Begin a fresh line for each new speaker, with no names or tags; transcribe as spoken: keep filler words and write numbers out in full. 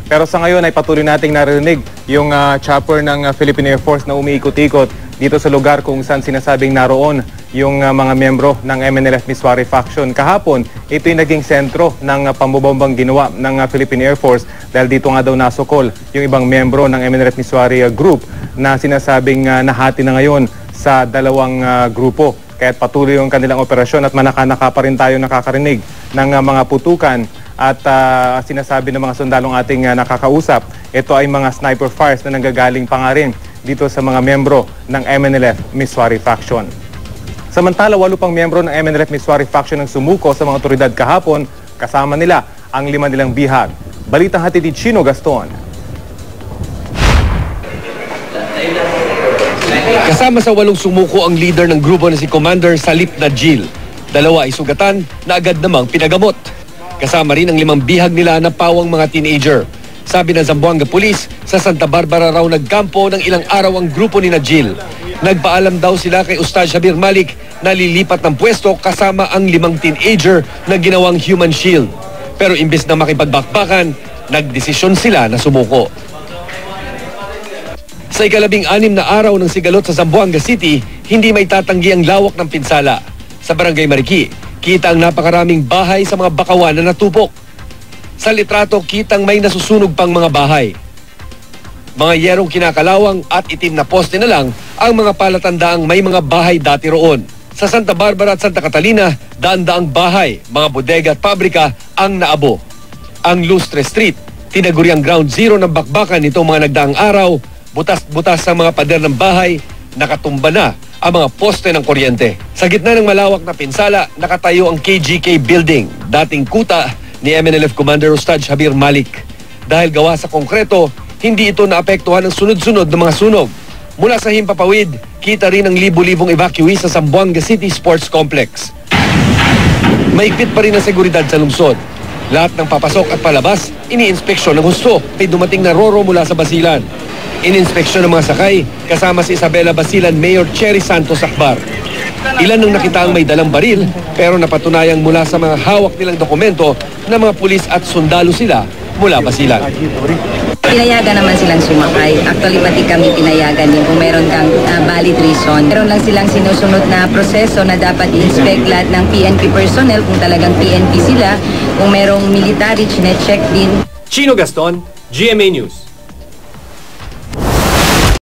Pero sa ngayon ay patuloy nating narinig yung uh, chopper ng uh, Philippine Air Force na umiikot-ikot dito sa lugar kung saan sinasabing naroon yung uh, mga miyembro ng M N L F Miswari faction. Kahapon, ito yung naging sentro ng uh, pambobombang ginawa ng uh, Philippine Air Force dahil dito nga daw nasukol yung ibang miyembro ng M N L F Miswari uh, group na sinasabing uh, nahati na ngayon sa dalawang uh, grupo. Kaya patuloy yung kanilang operasyon at manaka-naka pa rin tayo nakakarinig ng uh, mga putukan at uh, sinasabi ng mga sundalong ating uh, nakakausap, ito ay mga sniper fires na nanggagaling pa nga rin dito sa mga miyembro ng M N L F Miswari faction. Samantala, walo pang miyembro ng M N L F Miswari faction ang sumuko sa mga otoridad kahapon, kasama nila ang lima nilang bihag. Balitang hatid ni Chino Gaston.
Kasama sa walong sumuko ang leader ng grupo na si Commander Salip Najil. Dalawa ay sugatan na agad namang pinagamot. Kasama rin ang limang bihag nila na pawang mga teenager. Sabi ng Zamboanga Police, sa Santa Barbara raw nagkampo ng ilang araw ang grupo ni Najil. Nagpaalam daw sila kay Ustad Shabir Malik na lilipat ng pwesto kasama ang limang teenager na ginawang human shield. Pero imbes na makipagbakbakan, nagdesisyon sila na sumuko. Sa ikalabing anim na araw ng sigalot sa Zamboanga City, hindi may tatanggi ang lawak ng pinsala. Sa Barangay Mariki, kita ang napakaraming bahay sa mga bakawan na natupok. Sa litrato, kitang may nasusunog pang mga bahay. Mga yerong kinakalawang at itim na poste na lang ang mga palatandaang may mga bahay dati roon. Sa Santa Barbara at Santa Catalina, daan-daang bahay, mga bodega at pabrika ang naabo. Ang Lustre Street, tinaguriang ground zero ng bakbakan nitong mga nagdaang araw, butas-butas sa mga pader ng bahay, nakatumba na ang mga poste ng kuryente. Sa gitna ng malawak na pinsala, nakatayo ang K G K building, dating kuta ni M N L F Commander Ustad Shabir Malik. Dahil gawa sa konkreto, hindi ito naapektuhan ng sunod-sunod na mga sunog. Mula sa himpapawid, kita rin ang libu-libong evacuees sa Zamboanga City Sports Complex. Maigpit pa rin ang seguridad sa lungsod. Lahat ng papasok at palabas, ini-inspeksyon ng husto. May dumating na Roro mula sa Basilan. Ininspeksyon ng mga sakay, kasama si Isabela Basilan Mayor Cherry Santos Akbar. Ilan ang nakita ang may dalang baril, pero napatunayang mula sa mga hawak nilang dokumento na mga pulis at sundalo sila mula Basilan.
Pinayagan naman silang sumakay. Actually, pati kami pinayagan din kung meron kang uh, valid reason. Meron lang silang sinusunod na proseso na dapat i-inspect lahat ng P N P personnel kung talagang P N P sila. Kung merong military, chinecheck din.
Chino Gaston, G M A News.